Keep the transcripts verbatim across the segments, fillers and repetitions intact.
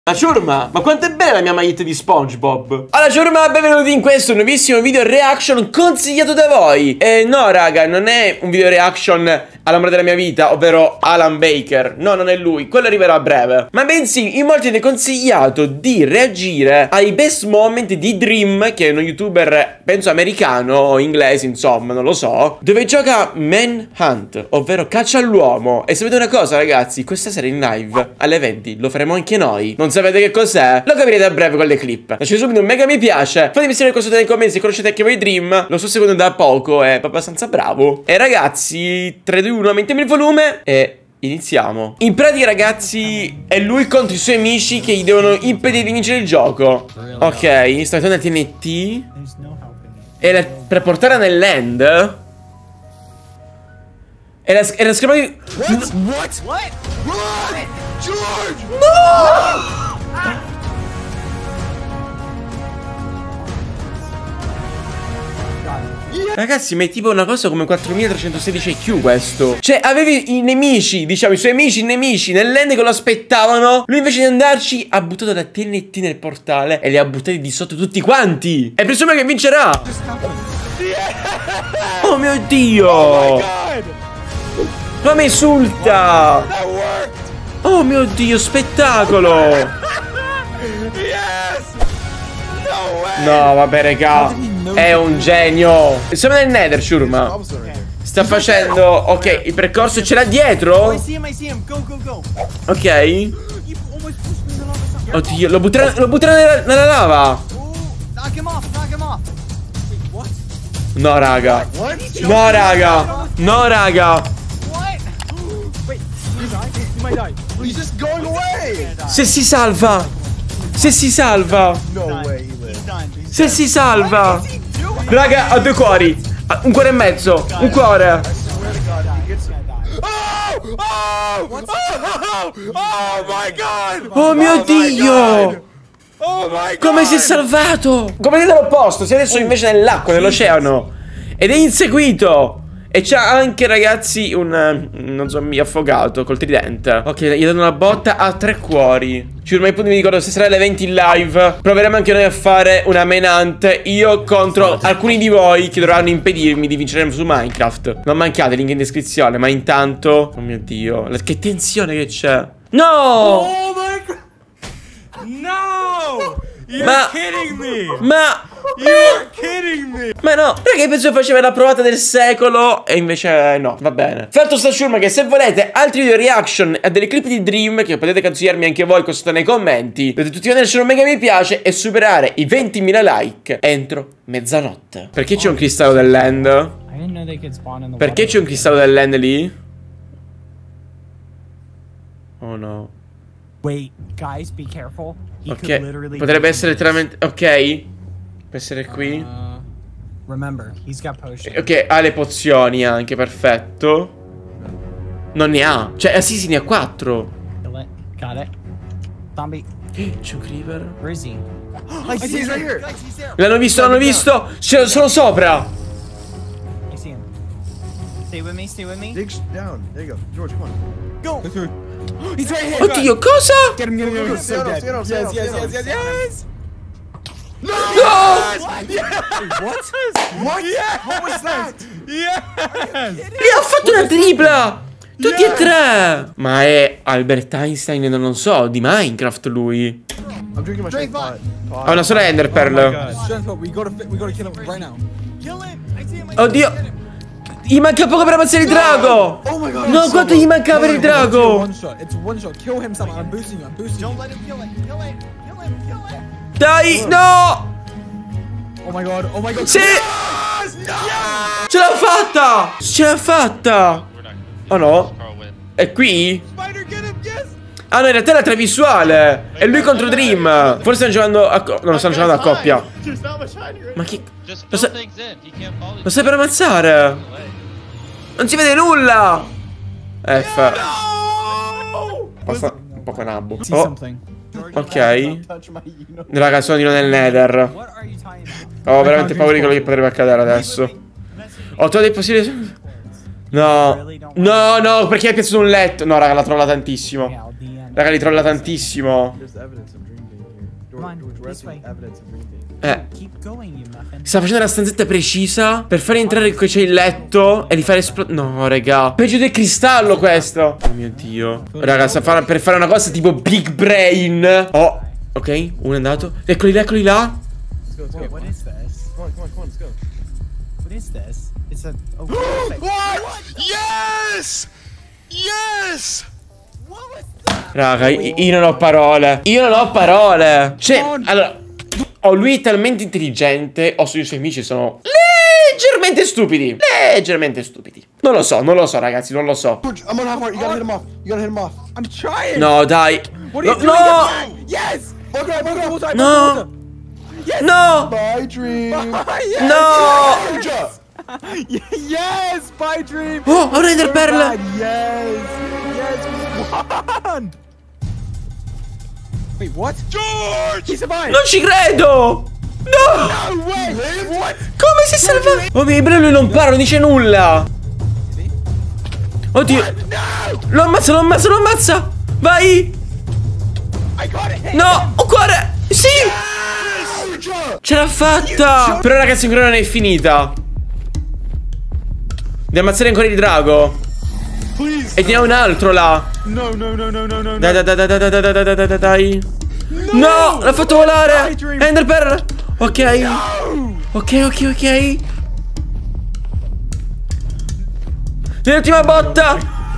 Ma ciurma, ma quanto è bella la mia maglietta di SpongeBob. Allora ciurma, benvenuti in questo nuovissimo video reaction consigliato da voi. E no raga, non è un video reaction all'amore della mia vita, ovvero Alan Baker. No, non è lui, quello arriverà a breve. Ma bensì, in molti hanno consigliato di reagire ai best moment di Dream, che è uno youtuber, penso americano o inglese, insomma, non lo so, dove gioca Manhunt, ovvero caccia all'uomo. E sapete una cosa ragazzi, questa sera in live alle venti lo faremo anche noi. Non sapete che cos'è? Lo capirete a breve con le clip. Lasciate subito un mega mi piace. Fatemi sapere cosa nei commenti se conoscete anche voi Dream. Lo sto seguendo da poco, è abbastanza bravo. E ragazzi, tre, due, uno, aumentiamo il volume e iniziamo. In pratica ragazzi è lui contro i suoi amici che gli devono impedire di vincere il gioco. Ok, sto mettendo la T N T. E la, per portarla nell'end. E la, e la scherma di... What? What? What? Run! George! No! Ragazzi, ma è tipo una cosa come quattromilatrecentosedici I Q questo. Cioè, avevi i nemici, diciamo, i suoi amici, i nemici nell'end che lo aspettavano. Lui invece di andarci ha buttato la T N T nel portale e li ha buttati di sotto tutti quanti. E presume che vincerà. Oh mio Dio! Oh my God! Ma mi insulta! Oh mio Dio, spettacolo! Yes! No way! No, vabbè, raga, è un genio. Siamo nel Nether, ciurma. Sta facendo... Ok, il percorso ce l'ha dietro? Ok. Oddio, lo butterà, lo butterà nella, nella lava. No, raga. No, raga. No, raga. Se si salva. Se si salva. Se si salva. Raga, ha due cuori. Un cuore e mezzo. Un cuore. Oh mio Dio. Come si è salvato? Come siete all'opposto. Sei adesso invece nell'acqua, nell'oceano. Ed è inseguito. E c'ha anche ragazzi un... non so, mi affogato col tridente. Ok, gli danno una botta a tre cuori. Ciurma, i punti mi ricordo, se sarà alle venti in live proveremo anche noi a fare una Manhunt. Io contro alcuni di voi che dovranno impedirmi di vincere su Minecraft. Non mancate, link in descrizione. Ma intanto... oh mio Dio, che tensione che c'è. No! Oh my God! No! You're Ma... kidding me! Ma... You're kidding me! Ma no, perché penso faceva la provata del secolo e invece no, va bene. Fatto sta ciurma che se volete altri video reaction a delle clip di Dream che potete consigliarmi anche voi con sotto nei commenti, dovete tutti lasciare un mega mi piace e superare i ventimila like entro mezzanotte. Perché c'è un cristallo dell'end? Perché c'è un cristallo dell'end lì? Oh no. Wait, guys, be careful. He Ok, could literally potrebbe essere letteralmente... ok. Può essere qui. Uh, remember, he's got potions. Ok, ha le pozioni anche, perfetto. Non ne ha. Cioè, eh, sì, sì, ne ha quattro. Kill it. Got it. Zombie. C'è un creeper. Where is he? I see he's right here! L'hanno visto, l'hanno visto. C'è- sono sopra. I see him. Stay with me, stay with me. Dig down. There you go. George, come on. Go! He's right here! Oddio, cosa? Get him, get him, get him. Stand up, stand up, stand up, stand up. yes, yes. No! No! What? What? Yeah! What was that? Yes! Gli ha fatto una tripla. Tutti e tre. Ma è Albert Einstein, non so, di Minecraft lui. I'm drinking my strength pot. Ha una sola Ender Pearl. We gotta, we gotta kill him right now. Kill him! I see him. Oddio. Gli manca poco per ammazzare il drago. Oh my God! No, quanto gli mancava per il drago? One shot. It's one shot. Kill him, someone. I'm boosting you. I'm boosting you. Don't let him kill it. Kill it. Kill him. Kill it. Dai, no. Oh my God. Oh my God. Sì. Ce l'ha fatta. Ce l'ha fatta. Oh no. È qui? Spider, get him! Yes! Ah no, in realtà è la trivisuale. È lui contro Dream. Forse stanno giocando a coppia. No, non stanno giocando a coppia. Ma chi... Lo, sa... lo sai per ammazzare. Non si vede nulla. F. Passa un po' canabbo. Oh. Ok. Raga, sono di nuovo nel Nether. Ho veramente paura di quello che potrebbe accadere adesso. Ho trovato dei possibili... No. No, no, perché hai piazzato un letto. No, raga, l'ha trollata tantissimo. Raga, li trolla tantissimo. There's evidence of dream being here. Come on, George, George this Weston, way. evidence of dream being. Eh. Keep going, you muffin. Sta facendo la stanzetta precisa per fare entrare qui c'è il letto e li fare esplodere. No, raga. Peggio del cristallo questo. Oh mio Dio. Raga, sta fa per fare una cosa tipo Big Brain. Oh, ok, uno è andato. Eccoli là, eccoli là. Let's go, let's go. Wait, what is this? Come on, come on, come on, let's go. What is this? It's a. Oh, perfect. What? Yes! Yes! What was that? Raga, io, io non ho parole. Io non ho parole. Cioè, allora, o lui è talmente intelligente o i suoi amici sono leggermente stupidi. Leggermente stupidi. Non lo so, non lo so, ragazzi, non lo so. George, I'm on half heart. You gotta hit him off. You gotta hit him off. I'm trying. No, dai. What are you No, doing? no. Yes. Bug out, bug out. Multi- No. multi- Yes. No. My dream. Yes. No. Georgia. Yes. By dream. Oh, ho un Ender So Pearl. bad. Yes. Yes. One. Wait, what? George! He survived. Non ci credo. No. No way. What? Come si è salvato? Oh mio Dio, lui non parla, non dice nulla. Oddio. Lo ammazza, lo ammazza, lo ammazza. Vai. I got it. No, un cuore. Sì. Ce l'ha fatta. Però ragazzi, ancora non è finita. Devi ammazzare ancora il drago. E ne ha un altro là. No, no, no, no, no, no. Dai, dai, dai, dai, dai, dai, dai, dai, dai, dai. No, l'ha fatto volare. Ender Pearl. Ok. Ok, ok, ok. L'ultima botta.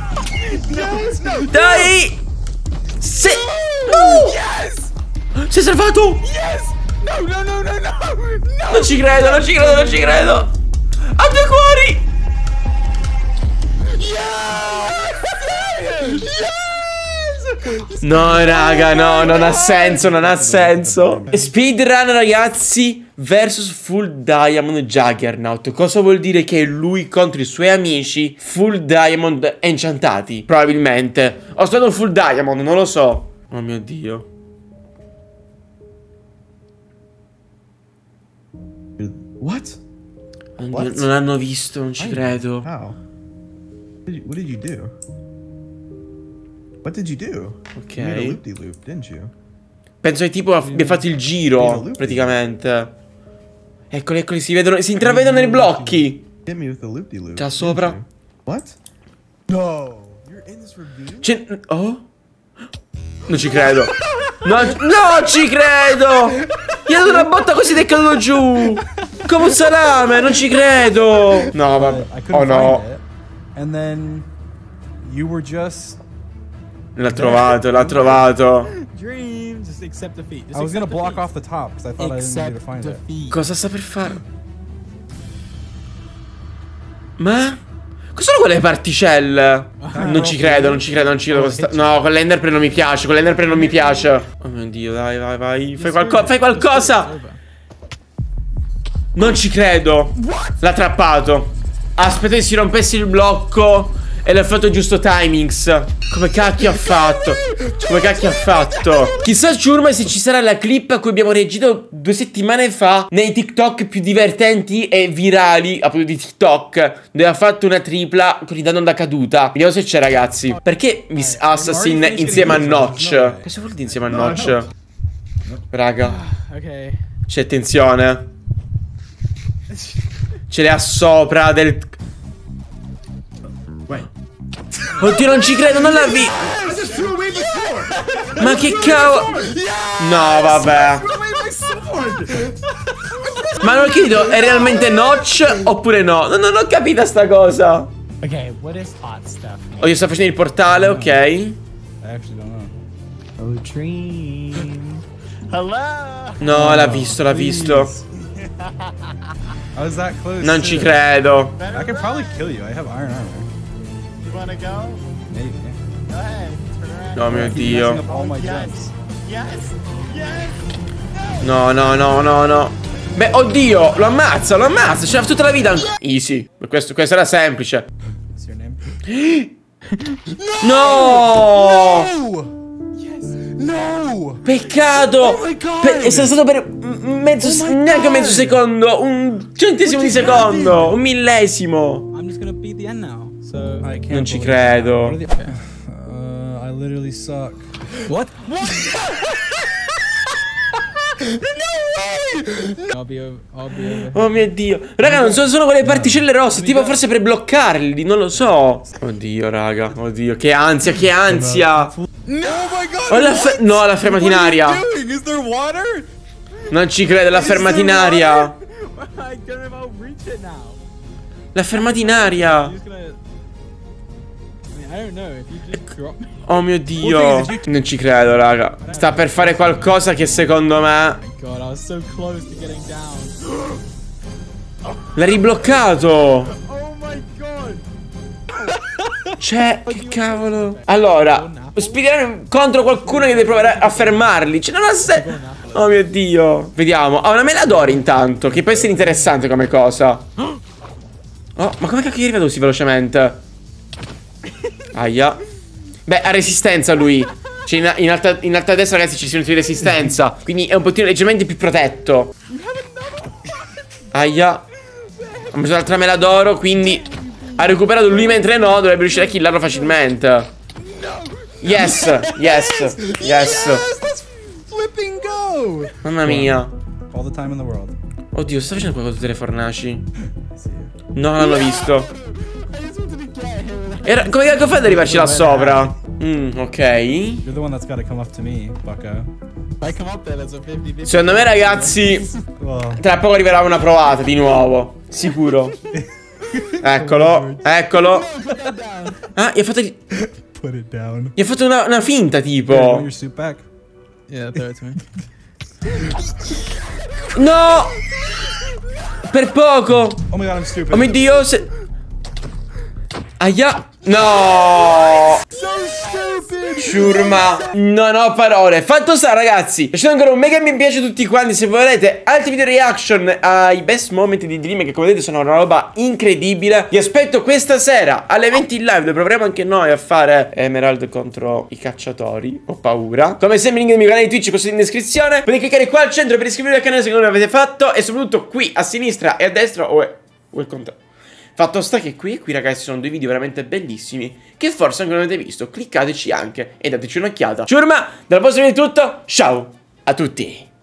Dai. Se... No. Si è salvato. Yes. No, no, no, no, no. No. Non ci credo, non ci credo, non ci credo. Ha due cuori. No raga, no, non ha senso, non ha senso. Speedrun ragazzi versus Full Diamond Juggernaut. Cosa vuol dire? Che lui contro i suoi amici Full Diamond enchantati. Probabilmente. Ho stato un Full Diamond, non lo so. Oh mio Dio. What? Non, What? non hanno visto, non ci credo. How? What did you, what did you do? What did you do? Ok. You made a loop-de-loop, didn't you? Penso che tipo abbia fatto il giro, praticamente. Eccoli, eccoli, si vedono, si intravedono nei blocchi. Hit me with a loop-de-loop. C'ha didn't sopra. you? What? No. You're in this review? C'è... Oh? Non ci credo. No, no, ci credo. Gli ha dato una botta così ed è caduto giù. Come un salame, non ci credo. No, vabbè. I couldn't Oh no. find it. And then you were just. L'ha trovato, l'ha trovato. Dream. Just accept defeat. Just I was gonna accept block defeat. off the top because I thought I didn't need to Accept find it. defeat. Cosa sta per fare? Ma? Cosa sono quelle particelle? Non ci credo, non ci credo, non ci credo. Cosa sta... No, con l'Enderpearl non mi piace, con l'Enderpearl non mi piace. Oh mio Dio, dai, vai, vai. Fai, qualco fai qualcosa. Non ci credo. L'ha trappato. Aspetta che si rompesse il blocco e l'ha fatto giusto timings. Come cacchio ha fatto? Come cacchio ha fatto? Chissà Ciurma se ci sarà la clip a cui abbiamo reagito due settimane fa nei TikTok più divertenti e virali appunto di TikTok, dove ha fatto una tripla con il danno da caduta. Vediamo se c'è ragazzi. Perché Miss Assassin insieme a Notch? Cosa vuol dire insieme a Notch? Raga, Ok. c'è tensione. Ce le ha sopra del... Oddio, non ci credo, non la vi... Ma che cavolo... No, vabbè. Ma non chiedo, è realmente Notch oppure no? No, non ho capito sta cosa. Okay, what is hot stuff? Oddio, sta facendo il portale, ok. I actually don't know. Oh, dream. Hello. No, l'ha visto, l'ha visto. I was that close. Non too. ci credo. I could probably kill you. I have iron armor. You wanna go? Maybe. Go ahead. Turn around. Oh mio Keep messing Dio. up all my Yes. jumps. Yes. Yes. No, no, no, no, no. Beh, oddio, lo ammazza, lo ammazza. C'era tutta la vita. Easy. Questo, questo era semplice. What's your name? No! No! Peccato! Pe è stato per mezzo, neanche mezzo secondo, un centesimo di secondo, un millesimo. I'm just gonna beat the end now. So I can't Non ci believe credo. that. What are the- Uh, I literally suck. What? What? I'll be over. I'll be over. Oh mio Dio. Raga, non so, sono quelle particelle rosse. Tipo forse per bloccarli, non lo so. Oddio, raga. Oddio, che ansia, che ansia. No, oh my god. Oh, la fe- no, la fermata in aria. Is there water? Non ci credo, la fermata in aria. I don't know if I'll reach it now. La fermata in aria. I'm just gonna. I mean, I don't know if you just drop me. Oh mio Dio. Non ci credo, raga. Sta per fare qualcosa che secondo me. Oh my god, I was so close to getting down. L'ha ribloccato. Oh my god. Cioè, che cavolo. Allora, spiriamo contro qualcuno che deve provare a fermarli. Cioè, non ha senso. Oh mio Dio. Vediamo. Ha una meladora intanto, che può essere interessante come cosa. Oh, ma come cacchio è arrivato così velocemente? Aia. Beh, ha resistenza lui. Cioè, in, in, alta, in alta destra, ragazzi, ci sono di resistenza. Quindi è un pochino leggermente più protetto. Aia. Ha messo l'altra mela d'oro, quindi ha recuperato lui, mentre no, dovrebbe riuscire a killarlo facilmente. Yes, yes, yes. Let's flipping go. Mamma mia. All the time in the world. Oddio, sta facendo qualcosa tutte le fornaci? No, non l'ho visto. Era, come cacchio fai ad arrivarci là sopra? Mm, ok. You're the one that's gotta come up to me, bucko. If I come up there, there's a fifty fifty. Secondo me, ragazzi, Well, tra poco arriverà una provata di nuovo. Sicuro. Eccolo, eccolo. Ah, gli ha fatto, gli put it down. ha fatto una, una finta, Here, you want tipo. your suit back? Yeah, throw it to me. No! Per poco. Oh my god, I'm stupid. Oh mio Dio, se... Aia. No. Ciurma. Non ho parole. Fatto sta, ragazzi, lasciate ancora un mega mi piace a tutti quanti. Se volete altri video reaction ai best moment di Dream, che come vedete sono una roba incredibile. Vi aspetto questa sera alle venti in live, dove proveremo anche noi a fare Emerald contro i cacciatori. Ho paura. Come sempre, link del mio canale di Twitch questo in descrizione. Potete cliccare qua al centro per iscrivervi al canale se non l'avete fatto. E soprattutto qui a sinistra e a destra o, è, o il contrario. Fatto sta che qui e qui, ragazzi, sono due video veramente bellissimi che forse ancora non avete visto. Cliccateci anche e dateci un'occhiata. Ciurma, dal vostro video è tutto. Ciao a tutti.